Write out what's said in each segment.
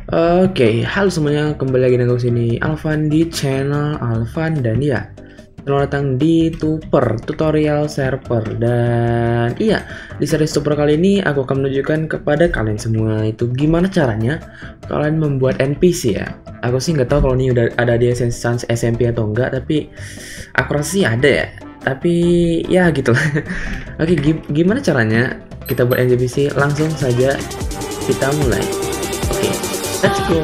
Oke, halo semuanya, kembali lagi dengan sini Alvan di channel Alvan dan ya, selamat datang di Tuper Tutorial Server. Dan iya, di series Tuper kali ini aku akan menunjukkan kepada kalian semua itu gimana caranya kalian membuat NPC ya. Aku sih nggak tahu kalau ini udah ada di Sans SMP atau enggak, tapi aku rasa sih ada ya. Tapi ya gitu lah. Oke, gimana caranya kita buat NPC? Langsung saja kita mulai. Oke, let's go.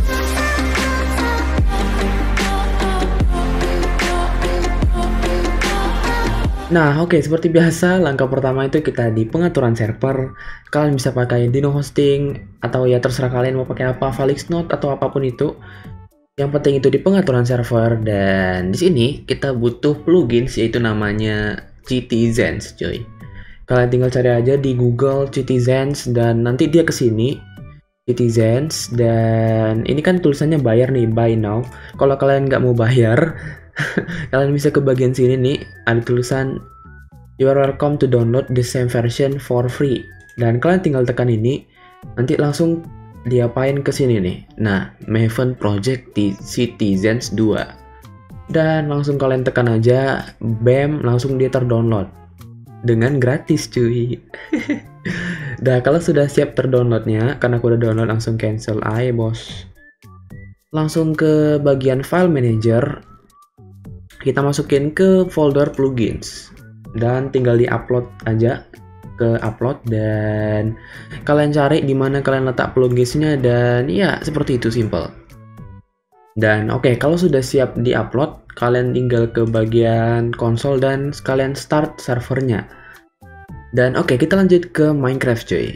Nah, oke, seperti biasa, langkah pertama itu kita di pengaturan server. Kalian bisa pakai Dino Hosting atau ya terserah kalian mau pakai apa, Falixnode atau apapun itu. Yang penting itu di pengaturan server, dan di sini kita butuh plugins yaitu namanya Citizens, coy. Kalian tinggal cari aja di Google Citizens dan nanti dia ke sini. Citizens, dan ini kan tulisannya bayar nih, buy now. Kalau kalian nggak mau bayar, kalian bisa ke bagian sini nih, ada tulisan you are welcome to download the same version for free, dan kalian tinggal tekan ini, nanti langsung diapain ke sini nih. Nah, Maven Project di Citizens 2, dan langsung kalian tekan aja, bam, langsung dia terdownload dengan gratis, cuy. Nah, kalau sudah siap terdownloadnya, karena aku udah download, langsung cancel aja, bos. Langsung ke bagian file manager, kita masukin ke folder plugins, dan tinggal di-upload aja ke upload, dan kalian cari di mana kalian letak pluginsnya, dan ya seperti itu, simple. Dan oke, kalau sudah siap di-upload, kalian tinggal ke bagian konsol dan sekalian start servernya. Dan oke, kita lanjut ke Minecraft, cuy.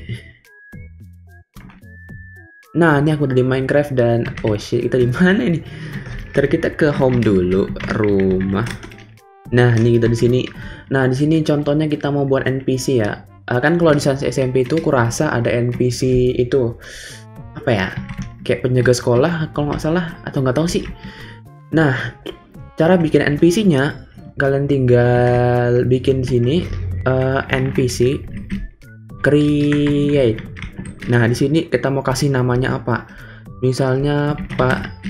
Nah, ini aku udah di Minecraft dan oh shit, kita di mana ini? Ntar kita ke home dulu, rumah. Nah, ini kita di sini. Nah, di sini contohnya kita mau buat NPC ya. Kan kalau di Sans SMP itu kurasa ada NPC itu apa ya? Kayak penjaga sekolah kalau nggak salah, atau nggak tahu sih. Nah, cara bikin NPC-nya kalian tinggal bikin di sini NPC create. Nah, di sini kita mau kasih namanya apa? Misalnya Pak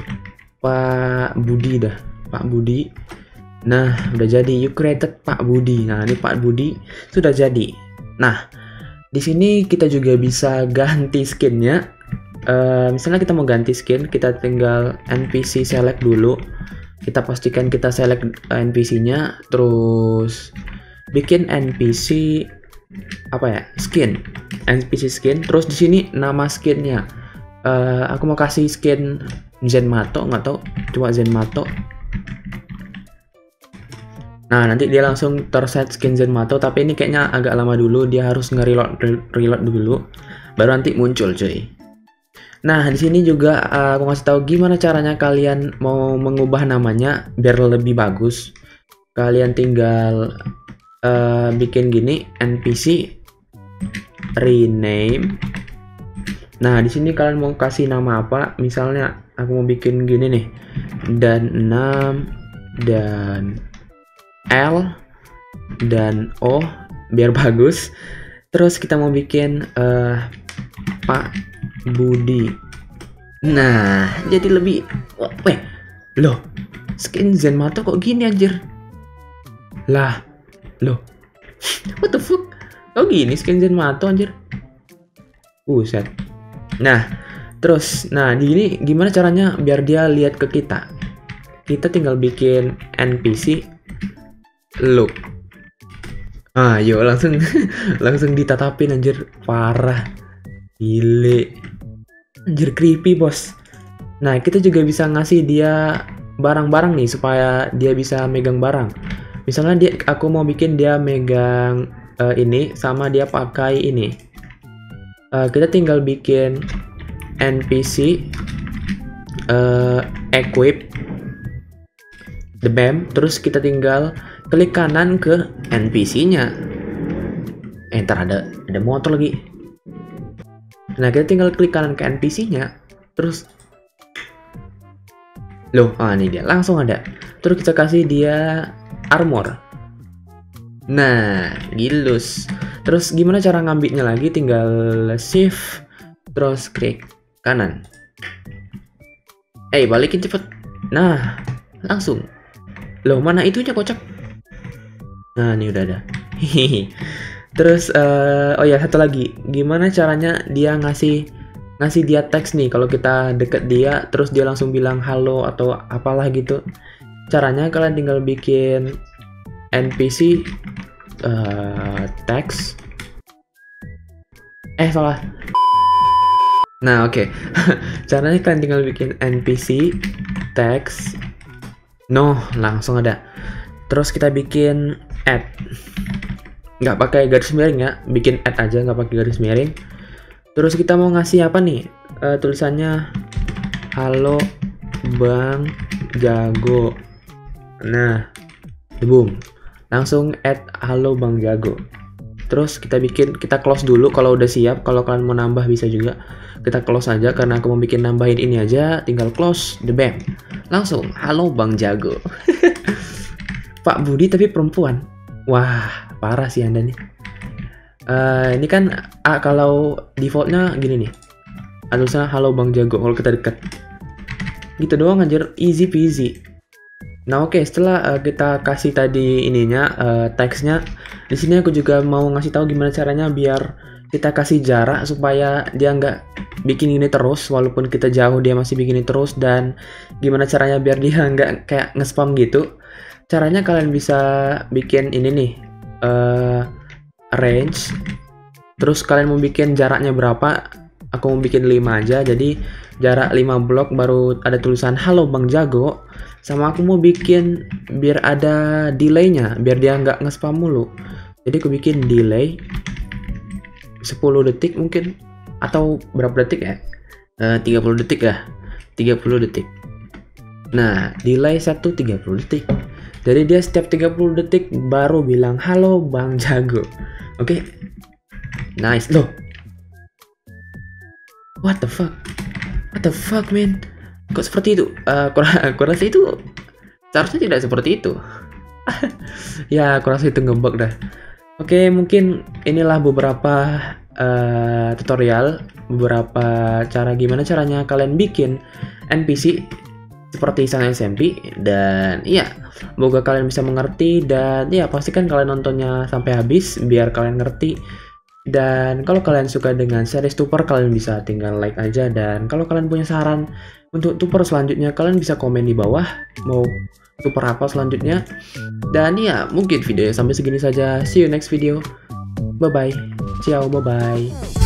Budi dah, Pak Budi. Nah, udah jadi, you created Pak Budi. Nah, ini Pak Budi sudah jadi. Nah, di sini kita juga bisa ganti skinnya. Misalnya kita mau ganti skin, kita tinggal NPC select dulu. Kita pastikan kita select NPC-nya, terus bikin NPC apa ya, skin, NPC skin. Terus di sini nama skinnya, aku mau kasih skin Zenmato, nggak tahu, coba Zenmato. Nah, nanti dia langsung terset skin Zenmato, tapi ini kayaknya agak lama dulu, dia harus nge-reload dulu, baru nanti muncul, cuy. Nah, di sini juga aku ngasih tahu gimana caranya kalian mau mengubah namanya biar lebih bagus. Kalian tinggal bikin gini, NPC rename. Nah, di sini kalian mau kasih nama apa? Misalnya aku mau bikin gini nih, dan 6 dan L dan O biar bagus. Terus kita mau bikin Pak Budi. Nah, jadi lebih loh, skin Zenmato kok gini anjir? Lah, loh, what the fuck? Kok gini skin Zenmato anjir? Set. Nah, terus, nah di ini gimana caranya biar dia lihat ke kita? Kita tinggal bikin NPC look. Yuk langsung langsung ditatapin anjir, parah. Gile. Anjir, creepy, bos. Nah, kita juga bisa ngasih dia barang-barang nih supaya dia bisa megang barang. Misalnya aku mau bikin dia megang ini, sama dia pakai ini. Kita tinggal bikin NPC equip the BAM, terus kita tinggal klik kanan ke NPC-nya. Ntar ada motor lagi. Nah, kita tinggal klik kanan ke NPC-nya, terus loh, ini dia, langsung ada. Terus kita kasih dia armor. Nah, gilus. Terus gimana cara ngambilnya lagi? Tinggal shift, terus klik kanan. Balikin cepet. Nah, langsung. Loh, mana itunya kocak? Nah, ini udah ada. Hihihi. Terus oh ya, satu lagi. Gimana caranya dia ngasih dia teks nih kalau kita deket dia terus dia langsung bilang halo atau apalah gitu. Caranya kalian tinggal bikin NPC teks. Salah. Nah, oke. Caranya kalian tinggal bikin NPC teks. No, langsung ada. Terus kita bikin add. Nggak pakai garis miring ya, bikin add aja, nggak pakai garis miring. Terus kita mau ngasih apa nih? Tulisannya halo Bang Jago. Nah, boom, langsung add halo Bang Jago. Terus kita close dulu kalau udah siap. Kalau kalian mau nambah bisa juga. Kita close aja karena aku mau bikin nambahin ini aja. Tinggal close, the bam. Langsung halo Bang Jago. Pak Budi tapi perempuan. Wah, parah sih Anda nih. Ini kan kalau defaultnya gini nih. Tulisannya halo Bang Jago kalau kita deket. Gitu doang anjir, easy peasy. Nah, oke, setelah kita kasih tadi ininya teksnya, di sini aku juga mau ngasih tahu gimana caranya biar kita kasih jarak supaya dia nggak bikin ini terus, walaupun kita jauh dia masih bikin ini terus, dan gimana caranya biar dia nggak kayak nge-spam gitu. Caranya kalian bisa bikin ini nih, range, terus kalian mau bikin jaraknya berapa, aku mau bikin 5 aja, jadi jarak 5 blok baru ada tulisan halo Bang Jago, sama aku mau bikin biar ada delaynya, biar dia nggak nge-spam mulu, jadi aku bikin delay 10 detik mungkin, atau berapa detik ya, 30 detik lah, 30 detik. Nah, delay 30 detik. Jadi dia setiap 30 detik baru bilang halo Bang Jago. Oke. Nice loh. What the fuck? What the fuck, man? Kok seperti itu? Aku rasa itu seharusnya tidak seperti itu. Ya, aku rasa itu ngebug dah. Oke, mungkin inilah beberapa tutorial, beberapa cara gimana caranya kalian bikin NPC seperti sang SMP, dan iya, semoga kalian bisa mengerti, dan ya pastikan kalian nontonnya sampai habis biar kalian ngerti. Dan kalau kalian suka dengan series tuper, kalian bisa tinggal like aja, dan kalau kalian punya saran untuk tuper selanjutnya, kalian bisa komen di bawah mau tuper apa selanjutnya. Dan ya, mungkin videonya sampai segini saja. See you next video. Bye bye. Ciao, bye bye.